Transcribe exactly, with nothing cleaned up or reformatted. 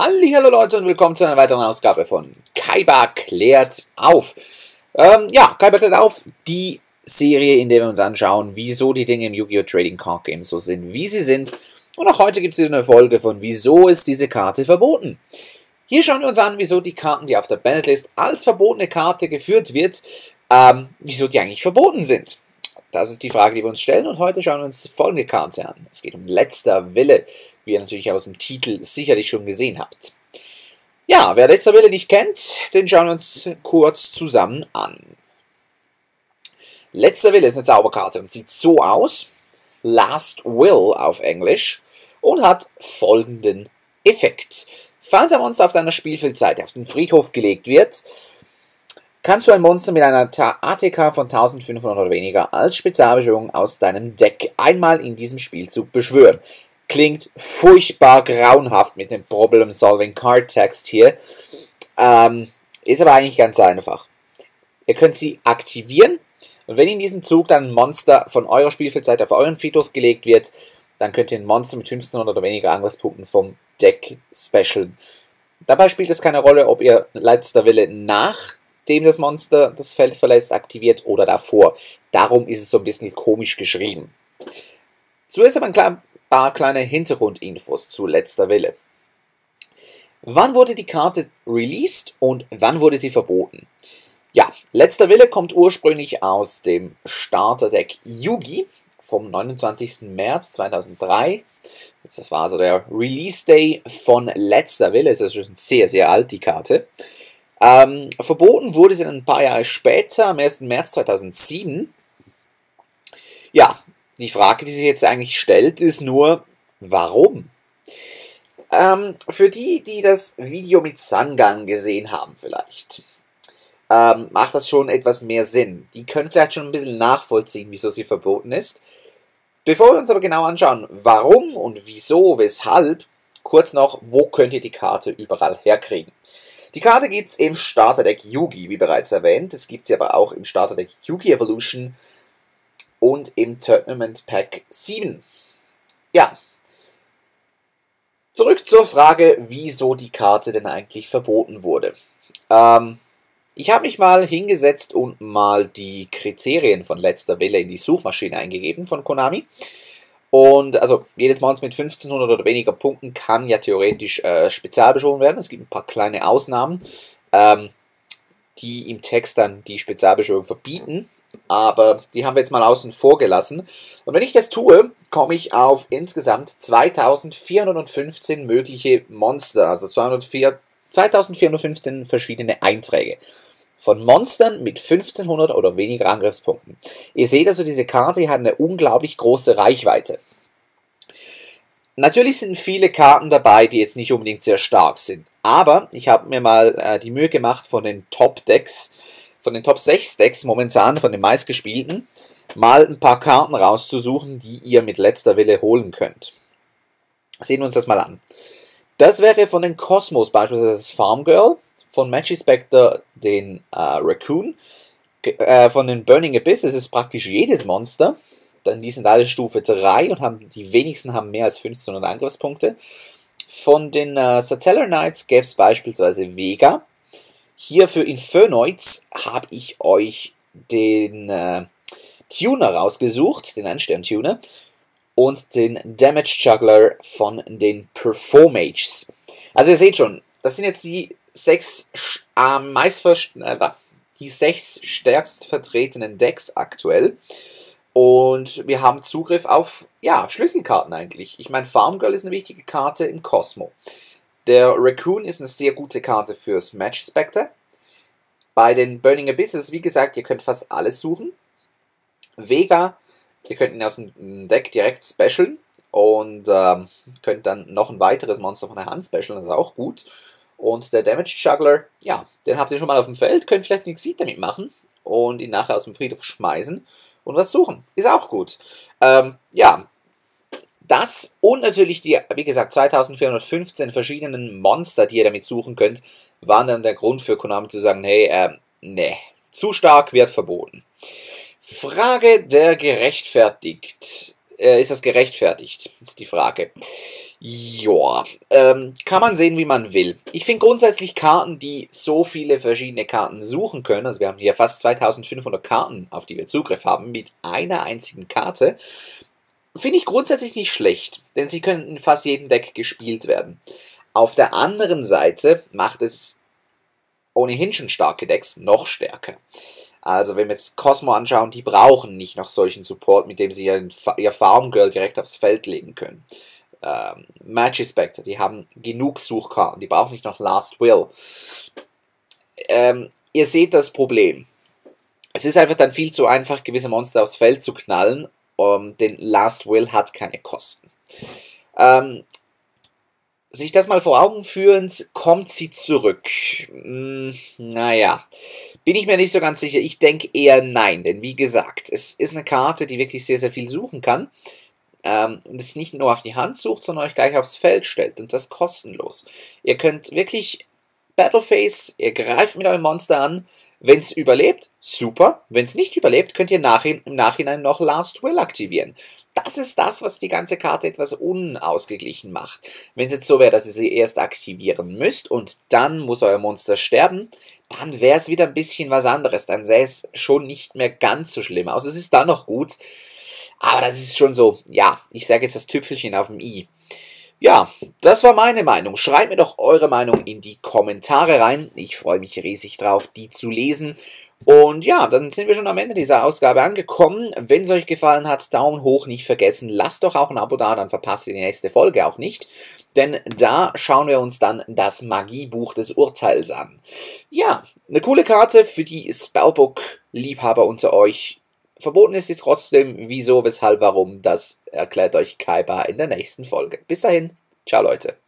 Hallihallo Leute und willkommen zu einer weiteren Ausgabe von Kaiba klärt auf. Ähm, ja, Kaiba klärt auf, die Serie, in der wir uns anschauen, wieso die Dinge im Yu-Gi-Oh! Trading Card Game so sind, wie sie sind. Und auch heute gibt es wieder eine Folge von wieso ist diese Karte verboten. Hier schauen wir uns an, wieso die Karten, die auf der Banetlist als verbotene Karte geführt wird, ähm, wieso die eigentlich verboten sind. Das ist die Frage, die wir uns stellen, und heute schauen wir uns folgende Karte an. Es geht um Letzter Wille, wie ihr natürlich aus dem Titel sicherlich schon gesehen habt. Ja, wer Letzter Wille nicht kennt, den schauen wir uns kurz zusammen an. Letzter Wille ist eine Zauberkarte und sieht so aus, Last Will auf Englisch, und hat folgenden Effekt. Falls ein Monster auf deiner Spielfeldseite auf den Friedhof gelegt wird, kannst du ein Monster mit einer A T K von eintausendfünfhundert oder weniger als Spezialbeschwörung aus deinem Deck einmal in diesem Spielzug beschwören. Klingt furchtbar grauenhaft mit dem Problem-Solving-Card-Text hier. Ähm, ist aber eigentlich ganz einfach. Ihr könnt sie aktivieren, und wenn in diesem Zug dann ein Monster von eurer Spielfeldseite auf euren Friedhof gelegt wird, dann könnt ihr ein Monster mit fünfzehnhundert oder weniger Angriffspunkten vom Deck specialen. Dabei spielt es keine Rolle, ob ihr Letzter Wille nach dem das Monster das Feld verlässt, aktiviert oder davor. Darum ist es so ein bisschen komisch geschrieben. Zuerst aber ein paar kleine Hintergrundinfos zu Letzter Wille. Wann wurde die Karte released und wann wurde sie verboten? Ja, Letzter Wille kommt ursprünglich aus dem Starterdeck Yugi vom neunundzwanzigsten März zweitausenddrei. Das war also der Release Day von Letzter Wille. Es ist schon sehr, sehr alt, die Karte. Ähm, verboten wurde sie dann ein paar Jahre später, am ersten März zweitausendsieben. Ja, die Frage, die sich jetzt eigentlich stellt, ist nur, warum? Ähm, für die, die das Video mit Sangang gesehen haben vielleicht, ähm, macht das schon etwas mehr Sinn. Die können vielleicht schon ein bisschen nachvollziehen, wieso sie verboten ist. Bevor wir uns aber genau anschauen, warum und wieso, weshalb, kurz noch, wo könnt ihr die Karte überall herkriegen? Die Karte gibt es im Starterdeck Yugi, wie bereits erwähnt. Es gibt sie aber auch im Starterdeck Yugi Evolution und im Tournament Pack sieben. Ja, zurück zur Frage, wieso die Karte denn eigentlich verboten wurde. Ähm, ich habe mich mal hingesetzt und mal die Kriterien von Letzter Wille in die Suchmaschine eingegeben von Konami. Und also jedes Monster mit fünfzehnhundert oder weniger Punkten kann ja theoretisch äh, spezialbeschworen werden. Es gibt ein paar kleine Ausnahmen, ähm, die im Text dann die Spezialbeschwörung verbieten. Aber die haben wir jetzt mal außen vor gelassen. Und wenn ich das tue, komme ich auf insgesamt zweitausendvierhundertfünfzehn mögliche Monster. Also zweitausendvierhundertfünfzehn verschiedene Einträge von Monstern mit fünfzehnhundert oder weniger Angriffspunkten. Ihr seht also, diese Karte hat eine unglaublich große Reichweite. Natürlich sind viele Karten dabei, die jetzt nicht unbedingt sehr stark sind. Aber ich habe mir mal äh, die Mühe gemacht, von den Top-Decks, von den Top sechs Decks momentan, von den meistgespielten, mal ein paar Karten rauszusuchen, die ihr mit Letzter Wille holen könnt. Sehen wir uns das mal an. Das wäre von den Cosmos beispielsweise das Farm Girl, von Magispector den äh, Raccoon, äh, von den Burning Abyss ist es praktisch jedes Monster, denn die sind alle Stufe drei und haben, die wenigsten haben mehr als fünfzehnhundert Angriffspunkte. Von den äh, Satellar Knights gäbe es beispielsweise Vega. Hier für Infernoids habe ich euch den äh, Tuner rausgesucht, den Ein-Stern-Tuner, und den Damage Juggler von den Performages. Also ihr seht schon, das sind jetzt die sechs am äh, meist äh, die sechs stärkst vertretenen Decks aktuell, und wir haben Zugriff auf ja Schlüsselkarten eigentlich. Ich meine, Farm Girl ist eine wichtige Karte im Cosmo. Der Raccoon ist eine sehr gute Karte fürs Magispector. Bei den Burning Abysses, wie gesagt, ihr könnt fast alles suchen. Vega, ihr könnt ihn aus dem Deck direkt specialen und ähm, könnt dann noch ein weiteres Monster von der Hand specialen, das ist auch gut. Und der Damage Juggler, ja, den habt ihr schon mal auf dem Feld, könnt vielleicht einen Exit damit machen und ihn nachher aus dem Friedhof schmeißen und was suchen. Ist auch gut. Ähm, ja, das und natürlich die, wie gesagt, zweitausendvierhundertfünfzehn verschiedenen Monster, die ihr damit suchen könnt, waren dann der Grund für Konami zu sagen, hey, ähm, nee, zu stark, wird verboten. Frage der gerechtfertigt. Äh, ist das gerechtfertigt? Ist die Frage. Ja, ähm, kann man sehen, wie man will. Ich finde grundsätzlich Karten, die so viele verschiedene Karten suchen können, also wir haben hier fast zweitausendfünfhundert Karten, auf die wir Zugriff haben, mit einer einzigen Karte, finde ich grundsätzlich nicht schlecht, denn sie können in fast jedem Deck gespielt werden. Auf der anderen Seite macht es ohnehin schon starke Decks noch stärker. Also wenn wir jetzt Cosmo anschauen, die brauchen nicht noch solchen Support, mit dem sie ihr Farm Girl direkt aufs Feld legen können. Ähm, Magispector, die haben genug Suchkarten, die brauchen nicht noch Last Will. Ähm, ihr seht das Problem. Es ist einfach dann viel zu einfach, gewisse Monster aufs Feld zu knallen, um, denn Last Will hat keine Kosten. Ähm, sich das mal vor Augen führend, kommt sie zurück. Hm, naja, bin ich mir nicht so ganz sicher. Ich denke eher nein, denn wie gesagt, es ist eine Karte, die wirklich sehr, sehr viel suchen kann. Ähm, und es nicht nur auf die Hand sucht, sondern euch gleich aufs Feld stellt und das kostenlos. Ihr könnt wirklich Battleface, ihr greift mit eurem Monster an, wenn es überlebt, super. Wenn es nicht überlebt, könnt ihr nachhin, im Nachhinein noch Last Will aktivieren. Das ist das, was die ganze Karte etwas unausgeglichen macht. Wenn es jetzt so wäre, dass ihr sie erst aktivieren müsst und dann muss euer Monster sterben, dann wäre es wieder ein bisschen was anderes. Dann sähe es schon nicht mehr ganz so schlimm aus. Es ist dann noch gut, aber das ist schon so, ja, ich sage jetzt das Tüpfelchen auf dem i. Ja, das war meine Meinung. Schreibt mir doch eure Meinung in die Kommentare rein. Ich freue mich riesig drauf, die zu lesen. Und ja, dann sind wir schon am Ende dieser Ausgabe angekommen. Wenn es euch gefallen hat, Daumen hoch nicht vergessen. Lasst doch auch ein Abo da, dann verpasst ihr die nächste Folge auch nicht. Denn da schauen wir uns dann das Magiebuch des Urteils an. Ja, eine coole Karte für die Spellbook-Liebhaber unter euch. Verboten ist sie trotzdem. Wieso, weshalb, warum, das erklärt euch Kaiba in der nächsten Folge. Bis dahin, ciao Leute.